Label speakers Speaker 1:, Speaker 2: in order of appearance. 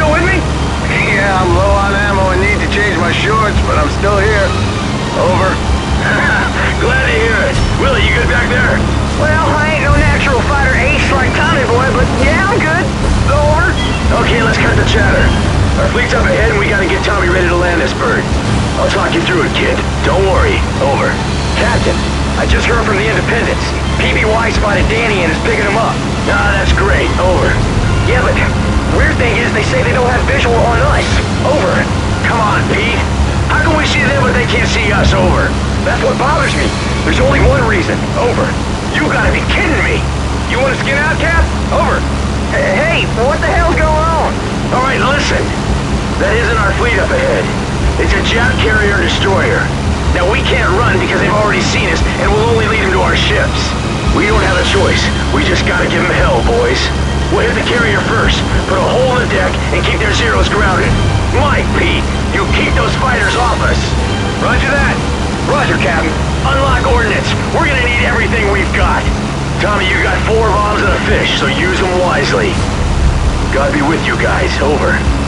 Speaker 1: still with me?
Speaker 2: Yeah, I'm low on ammo and need to change my shorts, but I'm still here. Over.
Speaker 1: Glad to hear it. Willie, you good back there?
Speaker 3: Well, I ain't no natural fighter ace like Tommy Boy, but yeah, I'm good. Over.
Speaker 1: Okay, let's cut the chatter. Our fleet's up ahead and we gotta get Tommy ready to land this bird. I'll talk you through it, kid. Don't worry. Over.
Speaker 3: Captain, I just heard from the Independence. PBY spotted Danny and is picking him up.
Speaker 1: Ah, that's great. Over.
Speaker 3: Yeah, but weird thing is they say they don't have visual on us. Over.
Speaker 1: Come on, Pete. How can we see them but they can't see us? Over.
Speaker 3: That's what bothers me. There's only one reason. Over.
Speaker 1: You gotta be kidding me. You wanna skin out, Cap? Over.
Speaker 3: Hey, what the hell's going on?
Speaker 1: All right, listen. That isn't our fleet up ahead. It's a Jap carrier destroyer. Now, we can't run because they've already seen us, and we'll only lead them to our ships. We don't have a choice. We just gotta give them hell, boys. We'll hit the carrier first, put a hole in the deck, and keep their Zeros grounded. Mike, Pete, you keep those fighters off us.
Speaker 3: Roger that. Roger, Captain.
Speaker 1: Unlock ordnance. We're gonna need everything we've got. Tommy, you got 4 bombs and a fish, so use them wisely. God be with you guys. Over.